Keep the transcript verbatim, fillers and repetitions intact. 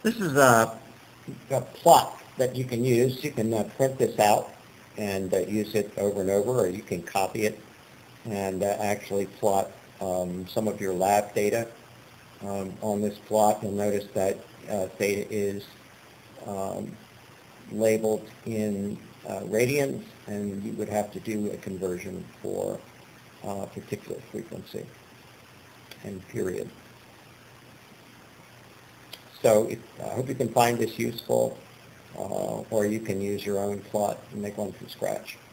This is a, a plot that you can use. You can uh, print this out and uh, use it over and over, or you can copy it and uh, actually plot um, some of your lab data um, on this plot. You'll notice that uh, data is um, labeled in uh, radians, and you would have to do a conversion for uh, particular frequency and period. So if, I hope you can find this useful, uh, or you can use your own plot and make one from scratch.